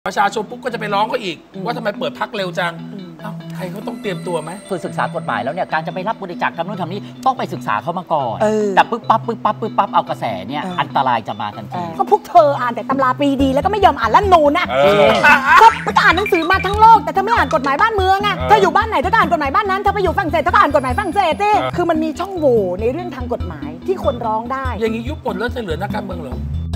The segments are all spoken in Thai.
ประชาชนปุ๊บก็จะไปร้องเขาอีกว่าทำไมเปิดพักเร็วจังใครเขาต้องเตรียมตัวไหมคือศึกษากฎหมายแล้วเนี่ยการจะไปรับบริจาคทำนู่นทำนี้ต้องไปศึกษาเขามาก่อนแต่ปึ๊บปั๊บเอากระแสเนี่ยอันตรายจะมาทันทีก็พวกเธออ่านแต่ตำราปรีดีแล้วก็ไม่ยอมอ่านรัฐธรรมนูญนะก็อ่านหนังสือมาทั้งโลกแต่เธอไม่อ่านกฎหมายบ้านเมืองไงเธออยู่บ้านไหนเธอก็อ่านกฎหมายบ้านนั้นเธอไปอยู่ฝรั่งเศสเธอก็อ่านกฎหมายฝรั่งเศสดิคือมันมีช่องโหว่ในเรื่องทางกฎหมายที่คนร้องได้อย่างนี้ยุบหมดแล้วจะเหลือนักการเมืองเหรอ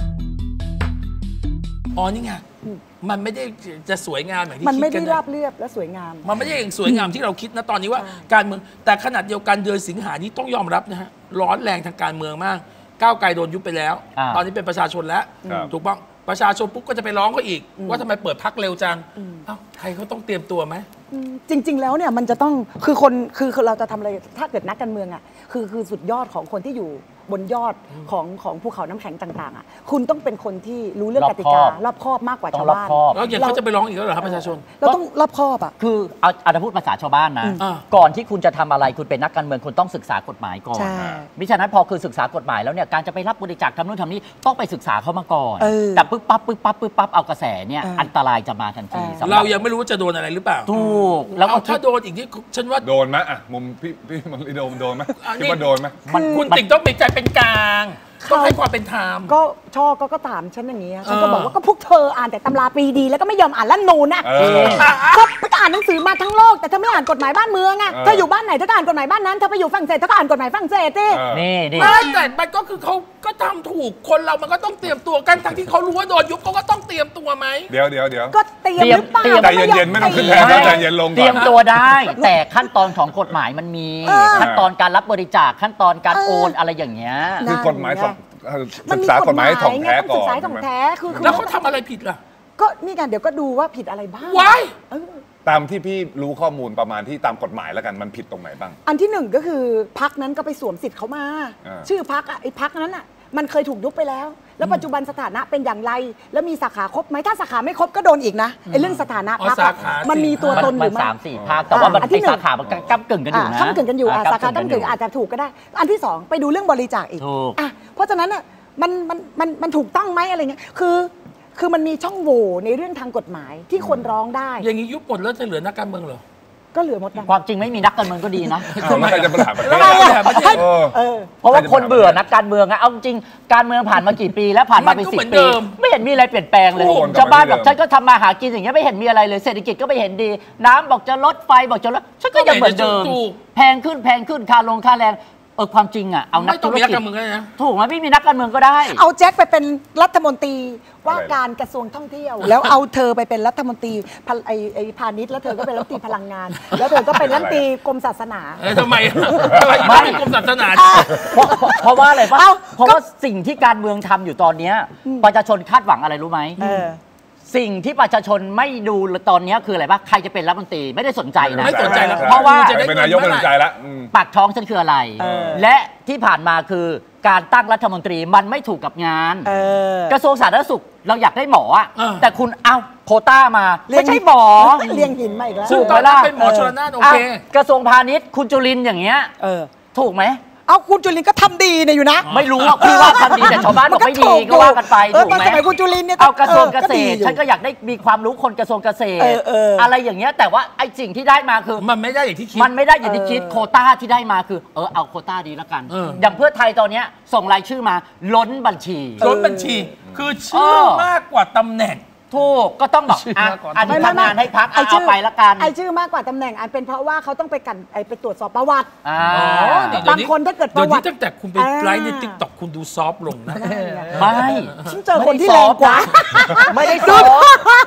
อ๋อนี่ไงมันไม่ได้จะสวยงามอย่างที่คิดกันมันไม่ได้ราบเรียบและสวยงามมันไม่ได้อย่างสวยงามที่เราคิดนะตอนนี้ว่าการเมืองแต่ขนาดเดียวกันเดือนสิงหานี้ต้องยอมรับนะฮะร้อนแรงทางการเมืองมากก้าวไกลโดนยุบไปแล้วตอนนี้เป็นประชาชนแล้วถูกป่ะประชาชนปุ๊บก็จะไปร้องเขาอีกว่าทำไมเปิดพักเร็วจังใครเขาต้องเตรียมตัวไหมจริงๆแล้วเนี่ยมันจะต้องคือเราจะทำอะไรถ้าเกิดนักการเมืองอ่ะคือสุดยอดของคนที่อยู่บนยอดของภูเขาน้ำแข็งต่างๆอ่ะคุณต้องเป็นคนที่รู้เรื่องกติการอบคอบมากกว่าชาวบ้านแล้วอย่างเขาจะไปร้องอีกแล้วเหรอครับประชาชนเราต้องรอบคอบอ่ะคือเอาจะพูดภาษาชาวบ้านนะก่อนที่คุณจะทำอะไรคุณเป็นนักการเมืองคุณต้องศึกษากฎหมายก่อนมิฉะนั้นพอคือศึกษากฎหมายแล้วเนี่ยการจะไปรับบริจาคทำนู่นทำนี้ต้องไปศึกษาเขามาก่อนแต่ปึ๊บปั๊บเอากระแสเนี่ยอันตรายจะมาทันทีเรายังไม่รู้ว่าจะโดนอะไรหรือเปล่าถูกแล้วถ้าโดนอีกที่ฉันว่าโดนไหมอ่ะมุมพี่มันโดนไหมคิดว่าโดนไหมคุณติ่งต้องมีใจเป็นกลางต้องให้ความเป็นธรรมก็ชอบก็ถามฉันอย่างนี้ฉันก็บอกว่าก็พวกเธออ่านแต่ตำราปรีดีแล้วก็ไม่ยอมอ่านรัฐธรรมนูญนะก็อ่านหนังสือมาทั้งโลกแต่เธอไม่อ่านกฎหมายบ้านเมืองไงเธออยู่บ้านไหนเธอก็อ่านกฎหมายบ้านนั้นเธอไปอยู่ฝรั่งเศสเธอก็อ่านกฎหมายฝรั่งเศสดินี่แต่มันก็คือเขาก็ทำถูกคนเรามันก็ต้องเตรียมตัวกันทั้งที่เขารู้ว่าโดนยุบเขาก็ต้องเตรียมตัวไหมเดี๋ยวก็เตรียมหรือเปล่าใจเย็นๆไม่ต้องขึ้นแทนใจเย็นลงก่อนเตรียมตัวได้แต่ขั้นตอนของกฎหมายมันมีขั้นตอนการรับบริจาคขั้นตอนการโอนอะไรอย่างเงี้ยคือกฎหมายศึกษากฎหมายถ่องแท้ก่อนแล้วเขาทำอะไรผิดล่ะก็นี่กันเดี๋ยวก็ดูว่าผิดอะไรบ้างว้ายตามที่พี่รู้ข้อมูลประมาณที่ตามกฎหมายแล้วกันมันผิดตรงไหนบ้างอันที่หนึ่งก็คือพรรคนั้นก็ไปสวมสิทธิ์เขามาชื่อพรรคไอ้พรรคนั้นอ่ะมันเคยถูกยุบไปแล้วแล้วปัจจุบันสถานะเป็นอย่างไรแล้วมีสาขาครบไหมถ้าสาขาไม่ครบก็โดนอีกนะไอ้เรื่องสถานะพรรคมันมีตัวตนหรือไม่ 3-4 ภาคแต่ว่ามันที่สาขามันก้ำกึ่งกันอยู่นะก้ำกึ่งกันอยู่สาขาก้ำกึ่งอาจจะถูกก็ได้อันที่2ไปดูเรื่องบริจาคอีกเพราะฉะนั้นอ่ะมันถูกต้องไหมอะไรเงี้ยคือมันมีช่องโหว่ในเรื่องทางกฎหมายที่คนร้องได้อย่างนี้ยุบหมดแล้วจะเหลือนักการเมืองเหรอก็เหลือหมดความจริงไม่มีนักการเมืองก็ดีนะไม่ใครจะบริหารประเทศเพราะว่าคนเบื่อนักการเมืองอะเอาจริงการเมืองผ่านมากี่ปีแล้วผ่านมาเป็น10 ปีไม่เห็นมีอะไรเปลี่ยนแปลงเลยชาวบ้านบอกฉันก็ทำมาหากินอย่างเงี้ยไม่เห็นมีอะไรเลยเศรษฐกิจก็ไม่เห็นดีน้ำบอกจะลดไฟบอกจะลดฉันก็ยังเหมือนเดิมแพงขึ้นค่าแรงความจริงอ่ะเอานักธุรกิจถูกไหมไม่มีนักการเมืองก็ได้เอาแจ็คไปเป็นรัฐมนตรีว่าการกระทรวงท่องเที่ยวแล้วเอาเธอไปเป็นรัฐมนตรีพาณิชย์แล้วเธอก็เป็นรัฐมนตรีพลังงานแล้วเธอก็เป็นรัฐมนตรีกรมศาสนาทำไมไม่กรมศาสนาเพราะว่าอะไรป่ะเพราะว่าสิ่งที่การเมืองทำอยู่ตอนนี้ประชาชนคาดหวังอะไรรู้ไหมสิ่งที่ประชาชนไม่ดูตอนนี้คืออะไรปะใครจะเป็นรัฐมนตรีไม่ได้สนใจนะไม่สนใจแล้วเพราะว่าจะเป็นนายกไม่สนใจแล้วปากท้องฉันคืออะไรและที่ผ่านมาคือการตั้งรัฐมนตรีมันไม่ถูกกับงานกระทรวงสาธารณสุขเราอยากได้หมอแต่คุณเอาโควต้ามาไม่ใช่หมอเลี้ยงหินมาอีกแล้วถูกไหมล่ะเป็นหมอชลนานโอเคกระทรวงพาณิชย์คุณจุลินอย่างเงี้ยถูกไหมเอาคุณจุลินก็ทำดีเนี่ยอยู่นะไม่รู้ว่าพี่ว่าทำดีแต่ชาวบ้านบอกไม่ดีก็ว่ากันไปถูกไหมสมัยคุณจุลินเนี่ยเอากระทรวงเกษตรฉันก็อยากได้มีความรู้คนกระทรวงเกษตรอะไรอย่างเงี้ยแต่ว่าไอ้สิ่งที่ได้มาคือมันไม่ได้อย่างที่คิดมันไม่ได้อย่างที่คิดโควต้าที่ได้มาคือเอาโควต้าดีแล้วกันอย่างเพื่อไทยตอนนี้ส่งรายชื่อมาล้นบัญชีคือชื่อมากกว่าตำแหน่งถูกก็ต้องบอกอันนี้ทำงานให้พักเอาไปละกันไอชื่อมากกว่าตำแหน่งอันเป็นเพราะว่าเขาต้องไปกันไปตรวจสอบประวัติบางคนถ้าเกิดประวัติตั้งแต่คุณไปไลฟ์ในติ๊กต็อกคุณดูซอฟลงนะไม่ฉันเจอคนที่แรงกว่าไม่ได้ซอฟ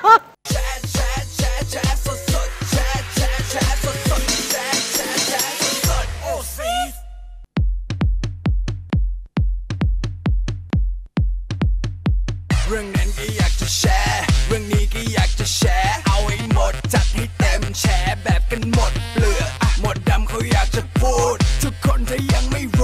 เรื่องนั้นก็อยากจะแชร์เรื่องนี้ก็อยากจะแชร์เอาให้หมดจัดให้เต็มแชร์แบบกันหมดเปลือกหมดดำเขาอยากจะพูดทุกคนถ้ายังไม่